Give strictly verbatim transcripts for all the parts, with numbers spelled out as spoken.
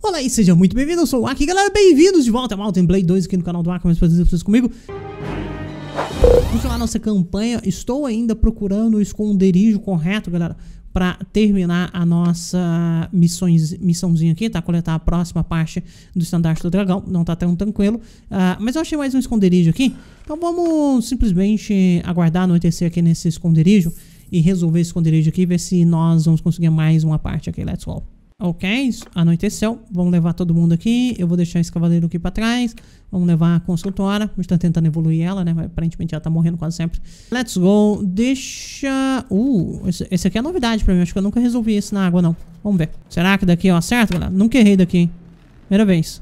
Olá e seja muito bem-vindo, eu sou o Aki, galera, bem-vindos de volta a Mountain Blade dois aqui no canal do Aki, mas fazer vocês comigo. Continuar nossa campanha, estou ainda procurando o esconderijo correto, galera, pra terminar a nossa missões, missãozinha aqui, tá? Coletar a próxima parte do estandarte do dragão, não tá tão tranquilo, uh, mas eu achei mais um esconderijo aqui, então vamos simplesmente aguardar anoitecer aqui nesse esconderijo e resolver esse esconderijo aqui, ver se nós vamos conseguir mais uma parte aqui, let's go. Ok, anoiteceu, vamos levar todo mundo aqui, eu vou deixar esse cavaleiro aqui pra trás, vamos levar a construtora, a gente tá tentando evoluir ela, né, aparentemente ela tá morrendo quase sempre. Let's go, deixa... Uh, esse, esse aqui é novidade pra mim, acho que eu nunca resolvi esse na água não, vamos ver. Será que daqui eu acerto, galera? Nunca errei daqui, hein? Primeira vez.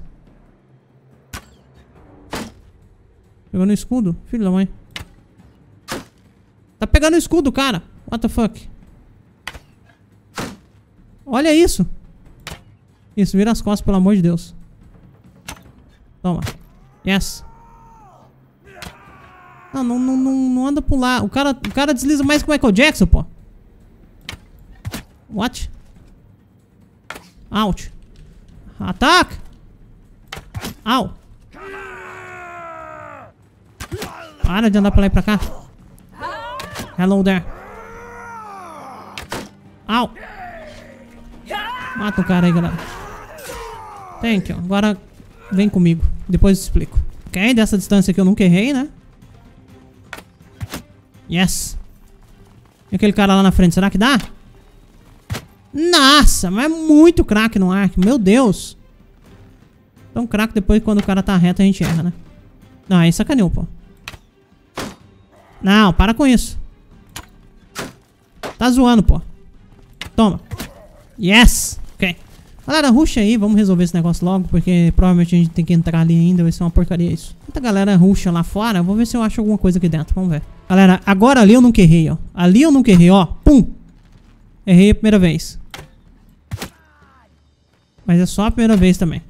Pegou no escudo? Filho da mãe. Tá pegando o escudo, cara, what the fuck? Olha isso. Isso, vira as costas, pelo amor de Deus. Toma. Yes. Não, não, não, não, não anda pro lado. O cara, o cara desliza mais que o Michael Jackson, pô. What? Out. Ataca. Au. Para de andar pra lá e pra cá. Hello there. Au. Mata o cara aí, galera. Thank you. Agora vem comigo. Depois eu explico. Ok, dessa distância aqui eu nunca errei, né? Yes. E aquele cara lá na frente, será que dá? Nossa, mas é muito craque no arco. Meu Deus. Tão craque depois que quando o cara tá reto a gente erra, né? Não, aí sacaneou, pô. Não, para com isso. Tá zoando, pô. Toma. Yes. Ok. Galera, ruxa aí, vamos resolver esse negócio logo, porque provavelmente a gente tem que entrar ali ainda, vai ser uma porcaria isso. Muita galera ruxa lá fora, vou ver se eu acho alguma coisa aqui dentro, vamos ver. Galera, agora ali eu nunca errei, ó. Ali eu nunca errei, ó. Pum! Errei a primeira vez. Mas é só a primeira vez também.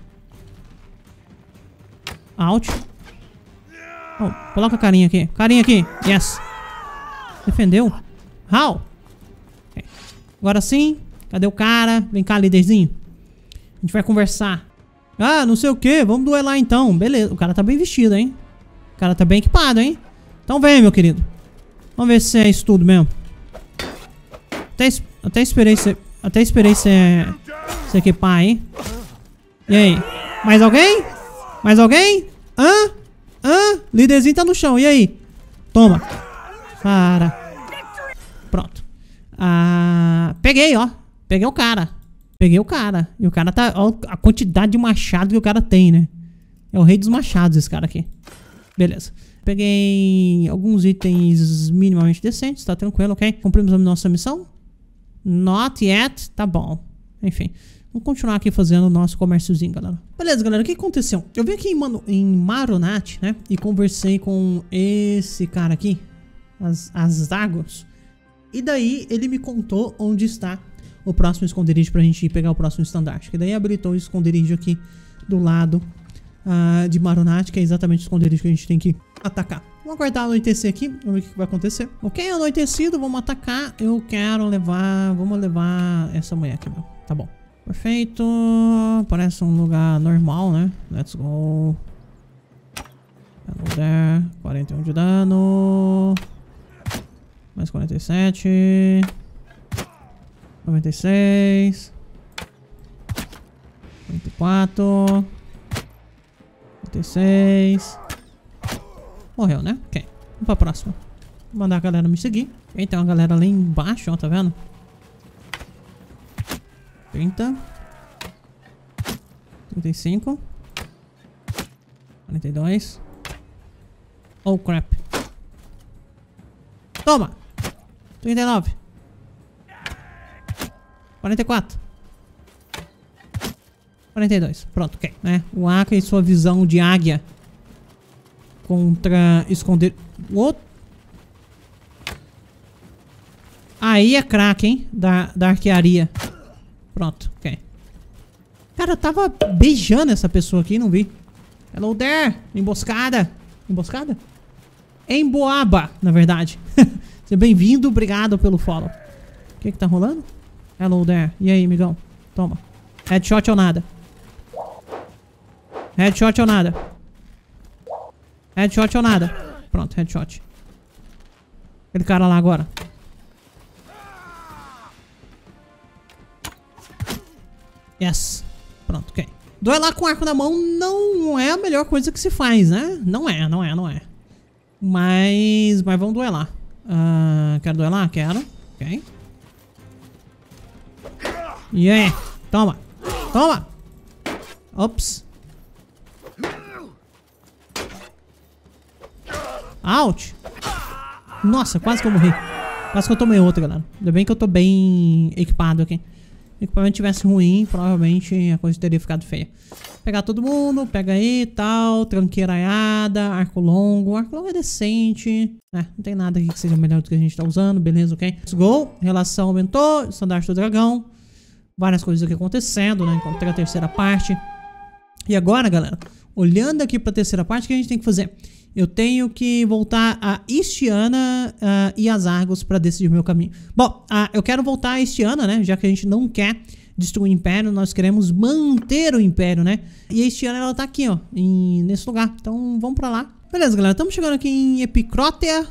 Out. Oh, coloca a carinha aqui. Carinha aqui. Yes. Defendeu. How? Okay. Agora sim. Cadê o cara? Vem cá, líderzinho. A gente vai conversar. Ah, não sei o que. Vamos duelar então. Beleza. O cara tá bem vestido, hein? O cara tá bem equipado, hein? Então vem, meu querido. Vamos ver se é isso tudo mesmo. Até, até esperei você... Até esperei você... Você equipar aí. E aí? Mais alguém? Mais alguém? Hã? Hã? Líderzinho tá no chão. E aí? Toma. Cara. Pronto. Ah... Peguei, ó. Peguei o cara. Peguei o cara. E o cara tá... Ó, a quantidade de machado que o cara tem, né? É o rei dos machados esse cara aqui. Beleza. Peguei alguns itens minimamente decentes. Tá tranquilo, ok? Cumprimos a nossa missão? Not yet. Tá bom. Enfim. Vamos continuar aqui fazendo o nosso comérciozinho, galera. Beleza, galera. O que aconteceu? Eu vim aqui em, Mano, em Maronat, né? E conversei com esse cara aqui. As, as águas. E daí ele me contou onde está o próximo esconderijo pra gente ir pegar o próximo estandarte. Que daí habilitou o esconderijo aqui do lado uh, de Maronat, que é exatamente o esconderijo que a gente tem que atacar. Vamos aguardar anoitecer aqui, vamos ver o que vai acontecer. Ok, anoitecido, vamos atacar. Eu quero levar, vamos levar essa mulher aqui, meu. Tá bom. Perfeito. Parece um lugar normal, né? Let's go. Hello there. quarenta e um de dano. Mais quarenta e sete. noventa e seis. noventa e quatro. noventa e seis. Morreu, né? Ok. Vamos pra próxima. Vou mandar a galera me seguir. Okay, tem uma galera lá embaixo, ó, tá vendo? trinta. trinta e cinco. quarenta e dois. Oh, crap. Toma! trinta e nove. quarenta e quatro. quarenta e dois. Pronto, ok. Né? O Aka e sua visão de águia contra esconder... What? Aí é craque, hein? Da, da arquearia. Pronto, ok. Cara, eu tava beijando essa pessoa aqui, não vi. Hello there. Emboscada. Emboscada? Emboaba, na verdade. Seja bem-vindo, obrigado pelo follow. O que que tá rolando? Hello there. E aí, amigão? Toma. Headshot ou nada? Headshot ou nada? Headshot ou nada? Pronto, headshot. Aquele cara lá agora. Yes. Pronto, ok. Duelar com arco na mão não é a melhor coisa que se faz, né? Não é, não é, não é. Mas... Mas vamos duelar. Uh, quero duelar? Quero. Ok. E aí? Toma. Toma. Ops. Ouch. Nossa, quase que eu morri. Quase que eu tomei outra, galera. Ainda bem que eu tô bem equipado aqui. Se o equipamento tivesse ruim, provavelmente a coisa teria ficado feia. Pegar todo mundo, pega aí e tal. Tranqueiraiada, arco longo. Arco longo é decente. É, não tem nada aqui que seja melhor do que a gente tá usando. Beleza, ok? Let's go. Relação aumentou. Estandarte do dragão. Várias coisas aqui acontecendo, né? Encontrei a terceira parte. E agora, galera, olhando aqui pra terceira parte, o que a gente tem que fazer? Eu tenho que voltar a Istiana uh, e as Argos pra decidir o meu caminho. Bom, uh, eu quero voltar a Istiana, né? Já que a gente não quer destruir o Império, nós queremos manter o Império, né? E a Istiana, ela tá aqui, ó, em, nesse lugar. Então, vamos pra lá. Beleza, galera. Estamos chegando aqui em Epicrótea.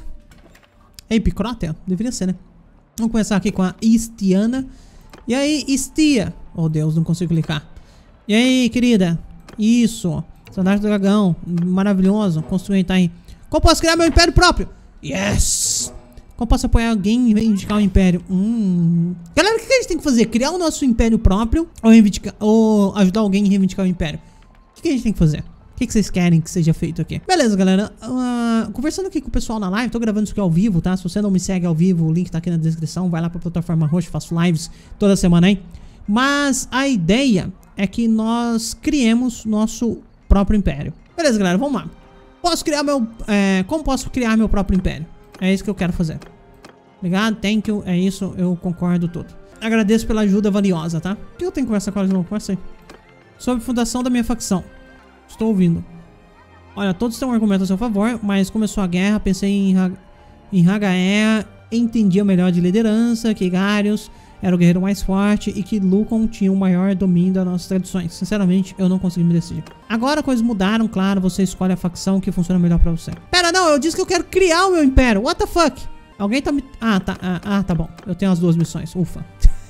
É Epicrótea? Deveria ser, né? Vamos começar aqui com a Istiana. E aí, Istia? Oh, Deus, não consigo clicar. E aí, querida? Isso. Estandarte do dragão. Maravilhoso. Construir, tá aí. Como posso criar meu império próprio? Yes! Como posso apoiar alguém e reivindicar o império? Hum. Galera, o que a gente tem que fazer? Criar o nosso império próprio ou, reivindicar, ou ajudar alguém a reivindicar o império? O que a gente tem que fazer? O que vocês querem que seja feito aqui? Beleza, galera. Uh, conversando aqui com o pessoal na live. Tô gravando isso aqui ao vivo, tá? Se você não me segue ao vivo, o link tá aqui na descrição. Vai lá pra plataforma roxa. Faço lives toda semana aí. Mas a ideia é que nós criemos nosso próprio império. Beleza, galera, vamos lá. Posso criar meu... É, como posso criar meu próprio império? É isso que eu quero fazer. Obrigado, thank you, é isso, eu concordo tudo. Agradeço pela ajuda valiosa, tá? O que eu tenho que conversar com elas de novo? Conversa aí. Sobre fundação da minha facção. Estou ouvindo. Olha, todos têm um argumento a seu favor, mas começou a guerra, pensei em, ha em Hagaea, entendia melhor de liderança, que Garius era o guerreiro mais forte e que Lucon tinha o maior domínio das nossas tradições. Sinceramente, eu não consegui me decidir. Agora coisas mudaram, claro, você escolhe a facção que funciona melhor pra você. Pera, não, eu disse que eu quero criar o meu império. What the fuck? Alguém tá me... Ah, tá, ah, ah, tá bom. Eu tenho as duas missões, ufa.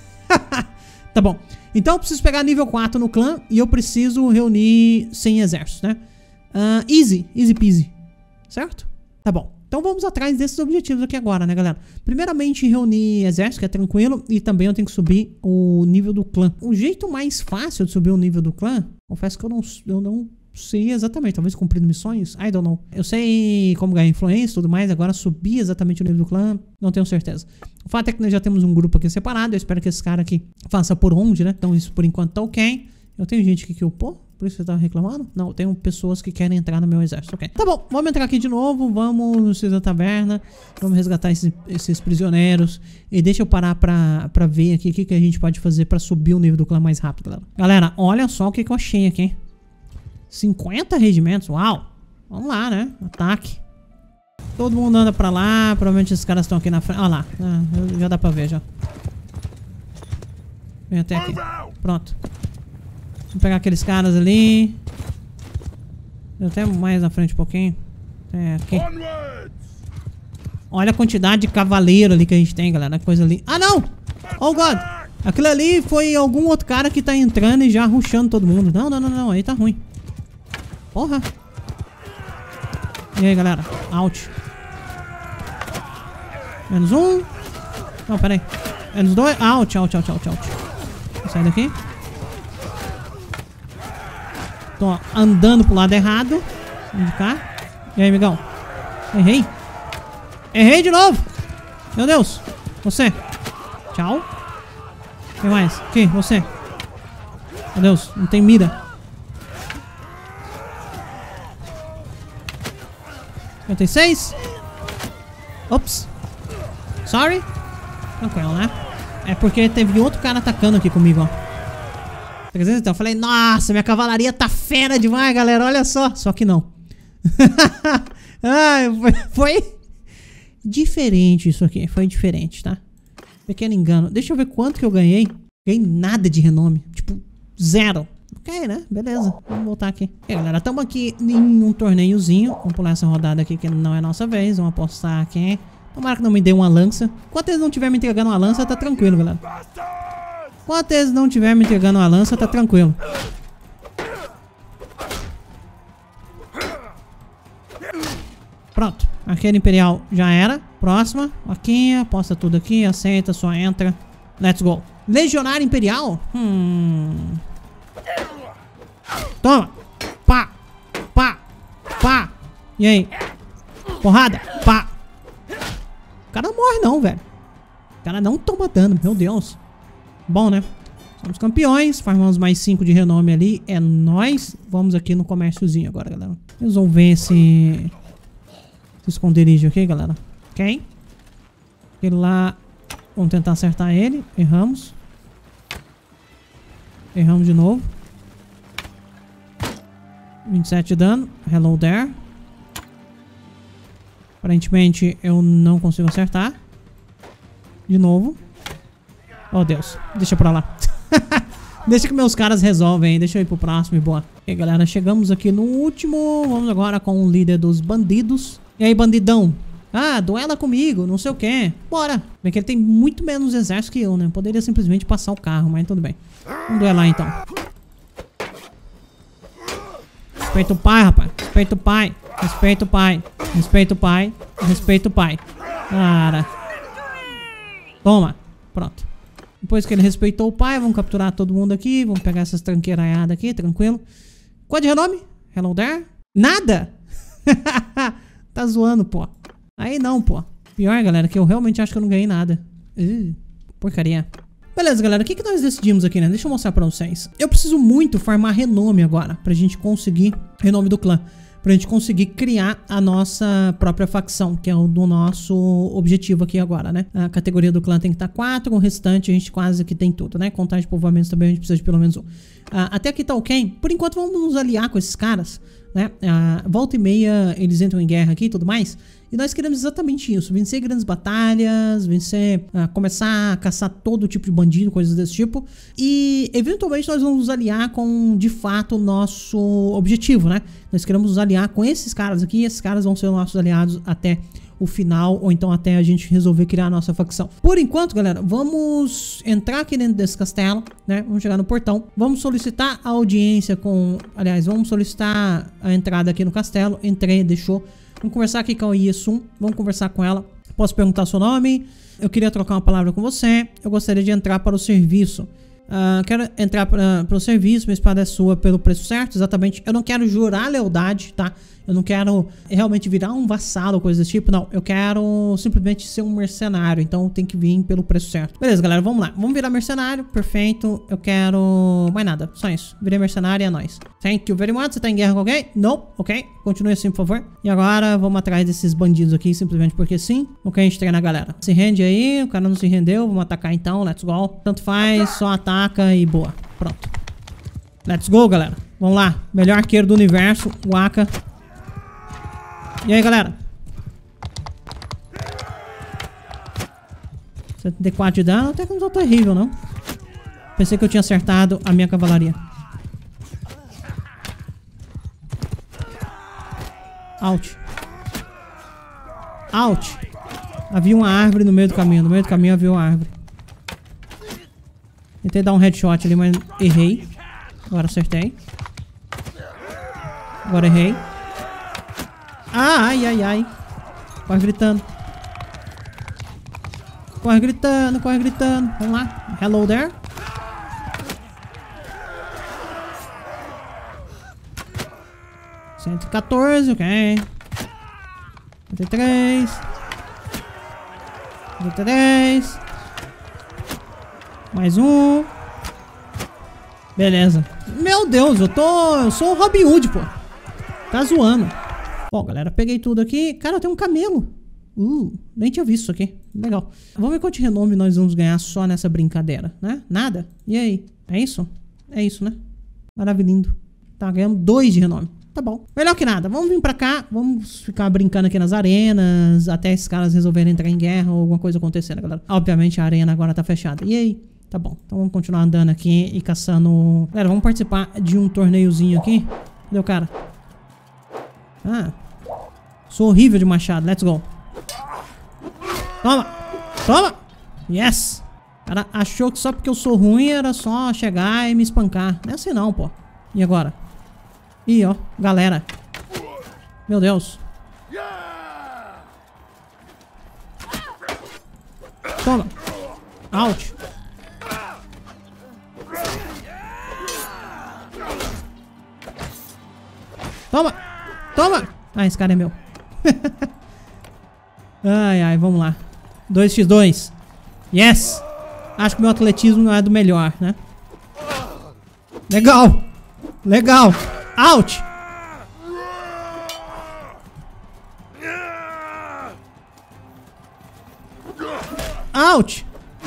Tá bom. Então eu preciso pegar nível quatro no clã e eu preciso reunir cem exércitos, né? Uh, easy, easy peasy. Certo? Tá bom. Então vamos atrás desses objetivos aqui agora, né, galera? Primeiramente, reunir exército, que é tranquilo. E também eu tenho que subir o nível do clã. O jeito mais fácil de subir o nível do clã, confesso que eu não, eu não sei exatamente. Talvez cumprindo missões, I don't know. Eu sei como ganhar influência e tudo mais. Agora subir exatamente o nível do clã, não tenho certeza. O fato é que nós já temos um grupo aqui separado. Eu espero que esse cara aqui faça por onde, né? Então isso por enquanto tá ok. Eu tenho gente aqui que upou. Por isso você tá reclamando? Não, eu tenho pessoas que querem entrar no meu exército, ok. Tá bom, vamos entrar aqui de novo. Vamos na taverna. Vamos resgatar esses, esses prisioneiros. E deixa eu parar pra, pra ver aqui o que, que a gente pode fazer pra subir o nível do clã mais rápido, galera. Galera, olha só o que, que eu achei aqui. cinquenta regimentos, uau. Vamos lá, né? Ataque. Todo mundo anda pra lá. Provavelmente esses caras estão aqui na frente. Olha lá, ah, já dá pra ver, já. Vem até aqui. Pronto. Vamos pegar aqueles caras ali. Até mais na frente um pouquinho. É, aqui. Olha a quantidade de cavaleiro ali que a gente tem, galera. Coisa ali. Ah, não! Oh, God! Aquilo ali foi algum outro cara que tá entrando e já rushando todo mundo. Não, não, não, não. Aí tá ruim. Porra. E aí, galera? Out. Menos um. Não, pera aí. Menos dois. Out, out, out, out, out. Sai daqui. Tô andando pro lado errado. Vamos de cá. E aí, amigão? Errei. Errei de novo. Meu Deus. Você. Tchau. Quem mais? Aqui, você. Meu Deus, não tem mira. cinquenta e seis. Ops. Sorry. Tranquilo, né? É porque teve outro cara atacando aqui comigo, ó. Então eu falei, nossa, minha cavalaria tá fera demais, galera, olha só. Só que não. Ai, foi, foi diferente isso aqui, foi diferente, tá? Pequeno engano. Deixa eu ver quanto que eu ganhei. Ganhei nada de renome, tipo, zero. Ok, né? Beleza. Vamos voltar aqui. E aí, galera, estamos aqui em um torneiozinho. Vamos pular essa rodada aqui que não é nossa vez. Vamos apostar aqui. Tomara que não me dê uma lança. Enquanto eles não estiverem me entregando uma lança, tá tranquilo, galera. Enquanto eles não estiverem me entregando uma lança, tá tranquilo. Pronto. Arqueiro Imperial já era. Próxima. Aqui, aposta tudo aqui. Aceita, só entra. Let's go. Legionário Imperial? Hum... Toma! Pá! Pá! Pá! E aí? Porrada! Pá! O cara não morre não, velho. O cara não toma dano, meu Deus. Bom, né? Somos campeões. Farmamos mais cinco de renome ali. É nóis. Vamos aqui no comérciozinho agora, galera. Resolver esse... esse esconderijo aqui, galera. Ok? Aquele lá... Vamos tentar acertar ele. Erramos. Erramos de novo. vinte e sete de dano. Hello there. Aparentemente eu não consigo acertar. De novo. Oh, Deus. Deixa pra lá. Deixa que meus caras resolvem. Deixa eu ir pro próximo e boa. E aí, galera, chegamos aqui no último. Vamos agora com o líder dos bandidos. E aí, bandidão? Ah, duela comigo, não sei o que. Bora. Bem que ele tem muito menos exército que eu, né? Poderia simplesmente passar o carro, mas tudo bem. Vamos duelar então. Respeita o pai, rapaz. Respeita o pai. Respeita o pai. Respeita o pai. Respeita o pai. Cara. Toma. Pronto. Depois que ele respeitou o pai, vamos capturar todo mundo aqui. Vamos pegar essas tranqueiraiadas aqui, tranquilo. Qual é de renome? Hello there? Nada? Tá zoando, pô. Aí não, pô. Pior, galera, que eu realmente acho que eu não ganhei nada. Uh, porcaria. Beleza, galera, o que, que nós decidimos aqui, né? Deixa eu mostrar pra vocês. Eu preciso muito farmar renome agora, pra gente conseguir... renome do clã. Pra gente conseguir criar a nossa própria facção, que é o do nosso objetivo aqui agora, né? A categoria do clã tem que estar quatro, o restante a gente quase que tem tudo, né? Contagem de povoamentos também a gente precisa de pelo menos um. Ah, até aqui tá ok. Por enquanto vamos nos aliar com esses caras, né? Ah, volta e meia eles entram em guerra aqui e tudo mais. E nós queremos exatamente isso, vencer grandes batalhas, vencer, uh, começar a caçar todo tipo de bandido, coisas desse tipo. E eventualmente nós vamos nos aliar com, de fato, o nosso objetivo, né? Nós queremos nos aliar com esses caras aqui, e esses caras vão ser os nossos aliados até o final, ou então até a gente resolver criar a nossa facção. Por enquanto, galera, vamos entrar aqui dentro desse castelo, né? Vamos chegar no portão, vamos solicitar a audiência com... Aliás, vamos solicitar a entrada aqui no castelo. Entrei, deixou... Vamos conversar aqui com a Yesum. Vamos conversar com ela. Posso perguntar seu nome? Eu queria trocar uma palavra com você. Eu gostaria de entrar para o serviço. Uh, quero entrar para, para o serviço. Minha espada é sua pelo preço certo. Exatamente. Eu não quero jurar lealdade, tá? Eu não quero realmente virar um vassalo ou coisa desse tipo. Não. Eu quero simplesmente ser um mercenário. Então tem que vir pelo preço certo. Beleza, galera. Vamos lá. Vamos virar mercenário. Perfeito. Eu quero... mais nada. Só isso. Virei mercenário e é nóis. Thank you very much. Você tá em guerra com alguém? Não. Ok. Continue assim, por favor. E agora vamos atrás desses bandidos aqui. Simplesmente porque sim. O que a gente treina a galera. Se rende aí. O cara não se rendeu. Vamos atacar então. Let's go. Tanto faz. Só ataca e boa. Pronto. Let's go, galera. Vamos lá. Melhor arqueiro do universo. O Aka. E aí, galera? setenta e quatro de dano. Até que não tá terrível, não. Pensei que eu tinha acertado a minha cavalaria. Out. Out. Havia uma árvore no meio do caminho. No meio do caminho havia uma árvore. Tentei dar um headshot ali, mas errei. Agora acertei. Agora errei. Ah, ai, ai, ai. Corre gritando. Corre gritando, corre gritando. Vamos lá. Hello there. cento e quatorze, ok. cento e três. cento e três. Mais um. Beleza. Meu Deus, eu tô... Eu sou o Robin Hood, pô. Tá zoando. Bom, galera, peguei tudo aqui. Cara, tem um camelo. Uh, nem tinha visto isso aqui. Legal. Vamos ver quanto de renome nós vamos ganhar só nessa brincadeira, né? Nada? E aí? É isso? É isso, né? Maravilhindo. Tá ganhando dois de renome. Tá bom. Melhor que nada. Vamos vir pra cá. Vamos ficar brincando aqui nas arenas. Até esses caras resolverem entrar em guerra ou alguma coisa acontecer, né, galera? Obviamente a arena agora tá fechada. E aí? Tá bom, então vamos continuar andando aqui e caçando... Galera, vamos participar de um torneiozinho aqui. Cadê o cara? Ah. Sou horrível de machado, let's go. Toma! Toma! Yes! O cara achou que só porque eu sou ruim era só chegar e me espancar. Não é assim não, pô. E agora? Ih, ó, galera. Meu Deus. Toma. Out. Toma. Toma. Ah, esse cara é meu. Ai, ai, vamos lá. dois por dois. Yes. Acho que meu atletismo não é do melhor, né? Legal. Legal. Out. Out.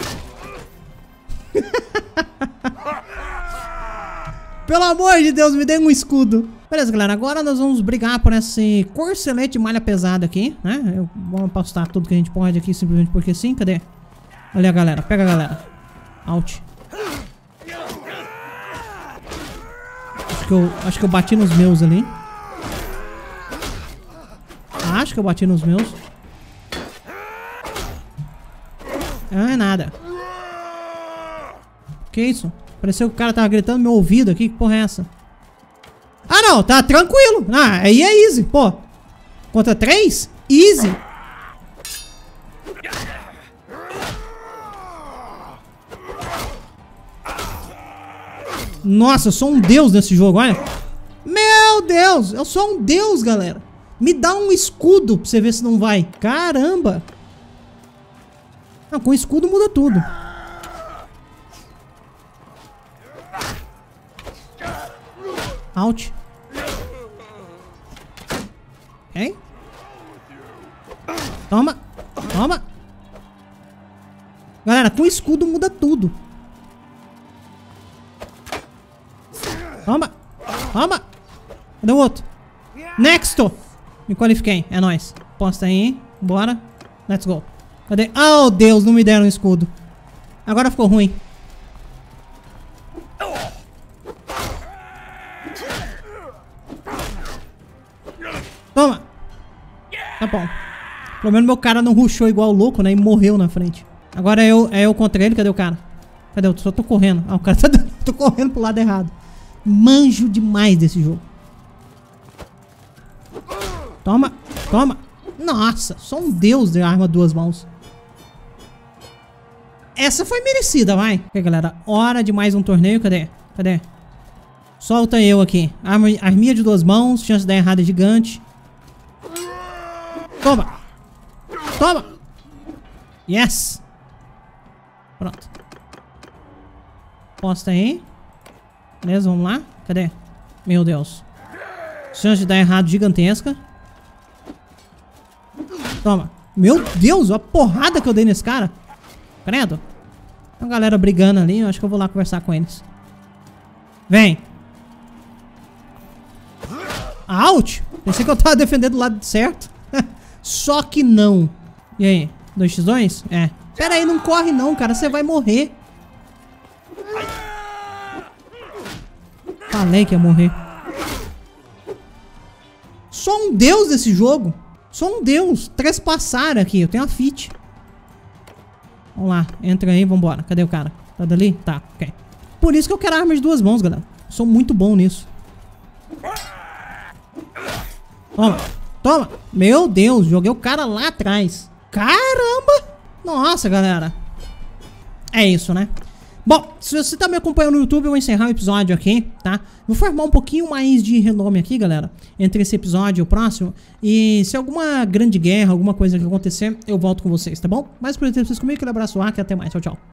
Pelo amor de Deus, me dê um escudo. Beleza, galera, agora nós vamos brigar por esse corcelete de malha pesada aqui, né? Eu vou apostar tudo que a gente pode aqui, simplesmente porque sim. Cadê? Ali a galera, pega a galera. Out. Acho que eu, acho que eu bati nos meus ali. Acho que eu bati nos meus. Ah, é nada. Que isso? Pareceu que o cara tava gritando no meu ouvido aqui. Que porra é essa? Ah, não. Tá tranquilo. Ah, aí é easy. Pô. Contra três? Easy. Nossa, eu sou um deus nesse jogo, olha. Meu Deus. Eu sou um deus, galera. Me dá um escudo pra você ver se não vai. Caramba. Não, com escudo muda tudo. Out. Ok. Toma. Toma. Galera, com escudo muda tudo. Toma. Toma. Cadê o outro? Next. Me qualifiquei. É nóis. Posta aí. Bora. Let's go. Cadê? Oh, Deus. Não me deram um escudo. Agora ficou ruim. Toma. Tá bom. Pelo menos meu cara não rushou igual louco, né? E morreu na frente. Agora é eu, é eu contra ele. Cadê o cara? Cadê? Eu só tô correndo. Ah, o cara tá... tô correndo pro lado errado. Manjo demais desse jogo. Toma. Toma. Nossa. Sou um deus de arma duas mãos. Essa foi merecida, vai. Ok, galera. Hora de mais um torneio. Cadê? Cadê? Solta eu aqui. Arma, arminha de duas mãos. Chance de dar errado é gigante. Toma. Toma. Yes. Pronto. Posta aí. Beleza, vamos lá. Cadê? Meu Deus. Chance de dar errado gigantesca. Toma. Meu Deus, a porrada que eu dei nesse cara. Credo. Tem uma galera brigando ali. Eu acho que eu vou lá conversar com eles. Vem. Out. Pensei que eu tava defendendo do lado certo. Só que não. E aí? dois por dois? É. Pera aí, não corre não, cara. Você vai morrer. Falei que ia morrer. Sou um deus desse jogo. Sou um deus. Trespassar aqui. Eu tenho a fit. Vamos lá. Entra aí, vambora. Cadê o cara? Tá dali? Tá, ok. Por isso que eu quero arma de duas mãos, galera. Sou muito bom nisso. Toma. Toma. Meu Deus, joguei o cara lá atrás. Caramba. Nossa, galera. É isso, né? Bom, se você tá me acompanhando no YouTube, eu vou encerrar o episódio aqui, tá? Vou formar um pouquinho mais de renome aqui, galera, entre esse episódio e o próximo. E se alguma grande guerra, alguma coisa que acontecer, eu volto com vocês, tá bom? Mas por exemplo, vocês comigo, aquele abraço, ar, que até mais. Tchau, tchau.